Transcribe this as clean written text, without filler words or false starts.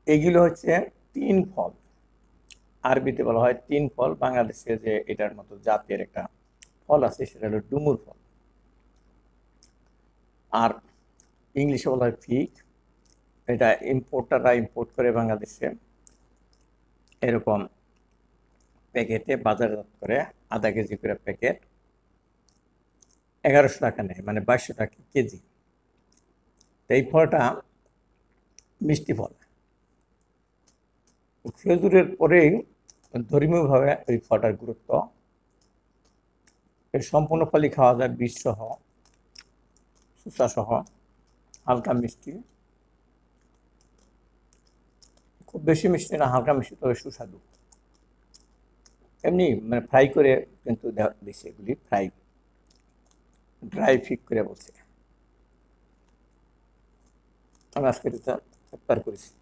এগুলো হচ্ছে তিন ফল, আরবিতে বলা হয় তিন ফল। বাংলাদেশে যে এটার মতো জাতের একটা ফল আছে সেটা হলো ডুমুর ফল, আর ইংলিশে বলা হয় ফিগ। এটা ইম্পোর্টাররা ইম্পোর্ট করে বাংলাদেশে, এরকম প্যাকেটে বাজারজাত করে, আধা কেজি করে প্যাকেট 1100 টাকা নেয়, মানে 2200 টাকা কেজি। তো এই ফলটা মিষ্টি ফল। খেজুরের পরেই ধর্মীয়ভাবে এই ফলটার গুরুত্ব। এর সম্পূর্ণ ফলই খাওয়া যায়, বীজ সহ, সুসা সহ, হালকা মিষ্টি, খুব বেশি মিষ্টি না, হালকা মিষ্টি, তবে সুস্বাদু। এমনি মানে ফ্রাই করে কিন্তু দিচ্ছে, এগুলি ফ্রাই, ড্রাই ফিক করে বলছে। আমি আজকে এটা ইফতার করেছি।